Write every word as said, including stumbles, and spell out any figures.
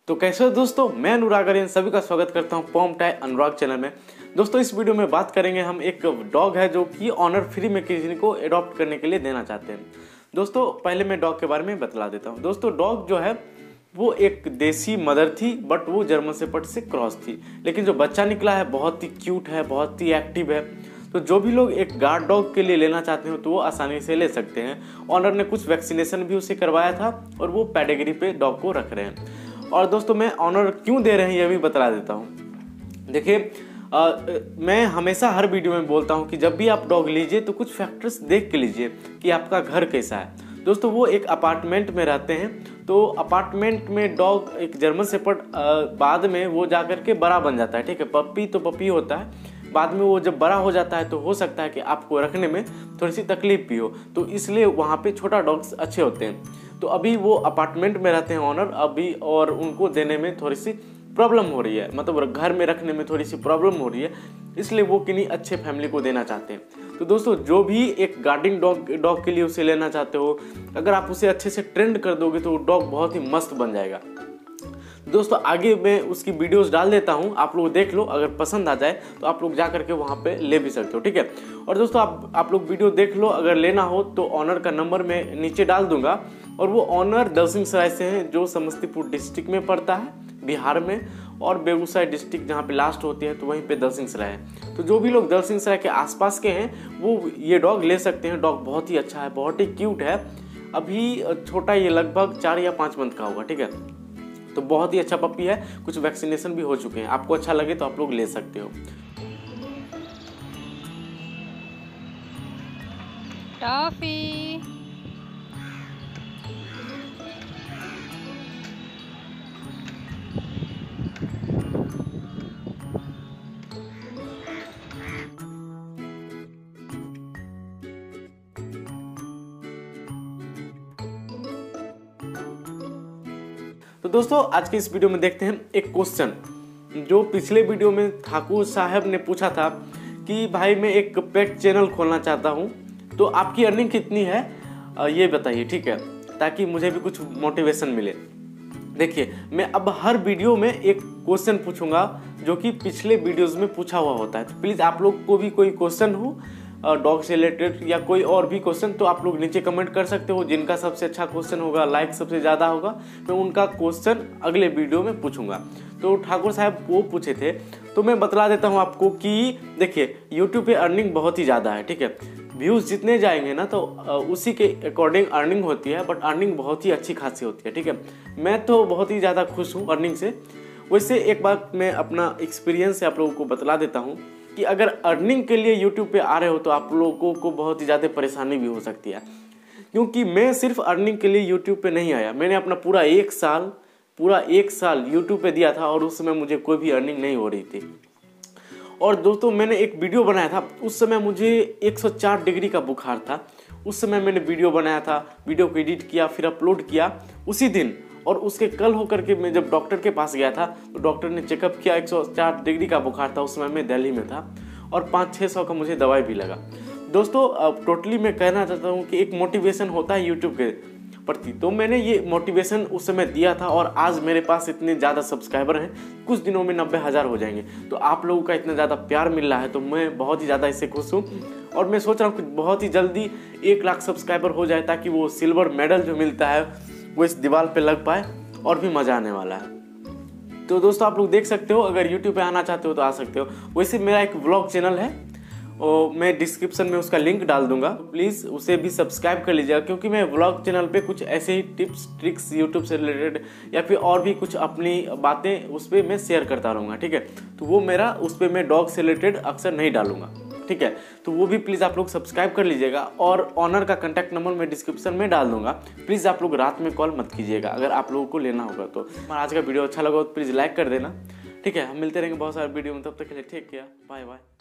तो कैसे हो दोस्तों, मैं अनुराग आर्यन सभी का स्वागत करता हूं पॉम टाई अनुराग चैनल में। दोस्तों इस वीडियो में बात करेंगे हम एक डॉग है जो कि ऑनर फ्री में किसी को एडॉप्ट करने के लिए देना चाहते हैं। दोस्तों पहले मैं डॉग के बारे में बतला देता हूं। दोस्तों डॉग जो है वो एक देसी मदर थी, बट वो जर्मन शेपर्ड से क्रॉस थी, लेकिन जो बच्चा निकला है बहुत ही क्यूट है, बहुत ही एक्टिव है। तो जो भी लोग एक गार्ड डॉग के लिए लेना चाहते हो तो वो आसानी से ले सकते हैं। ऑनर ने कुछ वैक्सीनेशन भी उसे करवाया था और वो पेडिग्री पे डॉग को रख रहे हैं। और दोस्तों मैं ऑनर क्यों दे रहे हैं ये भी बता देता हूँ। देखिए मैं हमेशा हर वीडियो में बोलता हूँ कि जब भी आप डॉग लीजिए तो कुछ फैक्टर्स देख के लीजिए कि आपका घर कैसा है। दोस्तों वो एक अपार्टमेंट में रहते हैं, तो अपार्टमेंट में डॉग एक जर्मन शेपर्ड बाद में वो जा कर के बड़ा बन जाता है, ठीक है। पप्पी तो पप्पी होता है, बाद में वो जब बड़ा हो जाता है तो हो सकता है कि आपको रखने में थोड़ी सी तकलीफ भी हो, तो इसलिए वहाँ पे छोटा डॉग्स अच्छे होते हैं। तो अभी वो अपार्टमेंट में रहते हैं ऑनर अभी, और उनको देने में थोड़ी सी प्रॉब्लम हो रही है, मतलब घर में रखने में थोड़ी सी प्रॉब्लम हो रही है, इसलिए वो किन्हीं अच्छे फैमिली को देना चाहते हैं। तो दोस्तों जो भी एक गार्डिंग डॉग डॉग के लिए उसे लेना चाहते हो, अगर आप उसे अच्छे से ट्रेंड कर दोगे तो वो डॉग बहुत ही मस्त बन जाएगा। दोस्तों आगे मैं उसकी वीडियोस डाल देता हूं, आप लोग देख लो, अगर पसंद आ जाए तो आप लोग जा करके वहां पे ले भी सकते हो, ठीक है। और दोस्तों आप आप लोग वीडियो देख लो, अगर लेना हो तो ऑनर का नंबर मैं नीचे डाल दूंगा। और वो ऑनर दलसिंहसराय से हैं, जो समस्तीपुर डिस्ट्रिक्ट में पड़ता है बिहार में, और बेगूसराय डिस्ट्रिक्ट जहाँ पे लास्ट होती है तो वहीं पे दलसिंहसराय है। तो जो भी लोग दलसिंहसराय के आसपास के हैं वो ये डॉग ले सकते हैं। डॉग बहुत ही अच्छा है, बहुत ही क्यूट है, अभी छोटा, ये लगभग चार या पाँच मंथ का होगा, ठीक है। तो बहुत ही अच्छा पप्पी है, कुछ वैक्सीनेशन भी हो चुके हैं। आपको अच्छा लगे तो आप लोग ले सकते हो। टॉफी तो दोस्तों आज के इस वीडियो में देखते हैं एक क्वेश्चन जो पिछले वीडियो में ठाकुर साहब ने पूछा था कि भाई मैं एक पेट चैनल खोलना चाहता हूं, तो आपकी अर्निंग कितनी है ये बताइए, ठीक है, ताकि मुझे भी कुछ मोटिवेशन मिले। देखिए मैं अब हर वीडियो में एक क्वेश्चन पूछूंगा जो कि पिछले वीडियोस में पूछा हुआ होता है। तो प्लीज़ आप लोग को भी कोई क्वेश्चन हो डॉग से रिलेटेड या कोई और भी क्वेश्चन, तो आप लोग नीचे कमेंट कर सकते हो। जिनका सबसे अच्छा क्वेश्चन होगा, लाइक सबसे ज़्यादा होगा, मैं उनका क्वेश्चन अगले वीडियो में पूछूंगा। तो ठाकुर साहब वो पूछे थे, तो मैं बतला देता हूँ आपको कि देखिए यूट्यूब पे अर्निंग बहुत ही ज़्यादा है, ठीक है। व्यूज़ जितने जाएंगे ना तो उसी के अकॉर्डिंग अर्निंग होती है, बट अर्निंग बहुत ही अच्छी खासी होती है, ठीक है। मैं तो बहुत ही ज़्यादा खुश हूँ अर्निंग से। वैसे एक बात मैं अपना एक्सपीरियंस से आप लोगों को बतला देता हूँ कि अगर अर्निंग के लिए यूट्यूब पे आ रहे हो तो आप लोगों को बहुत ही ज़्यादा परेशानी भी हो सकती है, क्योंकि मैं सिर्फ अर्निंग के लिए यूट्यूब पे नहीं आया। मैंने अपना पूरा एक साल पूरा एक साल यूट्यूब पे दिया था और उस समय मुझे कोई भी अर्निंग नहीं हो रही थी। और दोस्तों मैंने एक वीडियो बनाया था, उस समय मुझे एक सौ चार डिग्री का बुखार था। उस समय मैंने वीडियो बनाया था, वीडियो को एडिट किया, फिर अपलोड किया उसी दिन, और उसके कल होकर के मैं जब डॉक्टर के पास गया था तो डॉक्टर ने चेकअप किया, एक सौ चार डिग्री का बुखार था। उस समय मैं दिल्ली में था और पाँच छः सौ का मुझे दवाई भी लगा। दोस्तों अब टोटली मैं कहना चाहता हूँ कि एक मोटिवेशन होता है यूट्यूब के प्रति, तो मैंने ये मोटिवेशन उस समय दिया था और आज मेरे पास इतने ज़्यादा सब्सक्राइबर हैं, कुछ दिनों में नब्बे हज़ार हो जाएंगे। तो आप लोगों का इतना ज़्यादा प्यार मिल रहा है तो मैं बहुत ही ज़्यादा इससे खुश हूँ। और मैं सोच रहा हूँ कि बहुत ही जल्दी एक लाख सब्सक्राइबर हो जाए, ताकि वो सिल्वर मेडल जो मिलता है वो इस दीवार पर लग पाए, और भी मज़ा आने वाला है। तो दोस्तों आप लोग देख सकते हो, अगर यूट्यूब पे आना चाहते हो तो आ सकते हो। वैसे मेरा एक व्लॉग चैनल है और मैं डिस्क्रिप्शन में उसका लिंक डाल दूंगा, प्लीज़ उसे भी सब्सक्राइब कर लीजिएगा, क्योंकि मैं व्लॉग चैनल पे कुछ ऐसे ही टिप्स ट्रिक्स यूट्यूब से रिलेटेड या फिर और भी कुछ अपनी बातें उस पर मैं शेयर करता रहूँगा, ठीक है। तो वो मेरा उस पर मैं डॉग से रिलेटेड अक्सर नहीं डालूंगा, ठीक है। तो वो भी प्लीज़ आप लोग सब्सक्राइब कर लीजिएगा। और ऑनर का कॉन्टैक्ट नंबर मैं डिस्क्रिप्शन में डाल दूंगा, प्लीज़ आप लोग रात में कॉल मत कीजिएगा अगर आप लोगों को लेना होगा तो। हमारा आज का वीडियो अच्छा लगा तो प्लीज़ लाइक कर देना, ठीक है। हम मिलते रहेंगे बहुत सारे वीडियो में, तब तक के लिए टेक केयर, बाय बाय।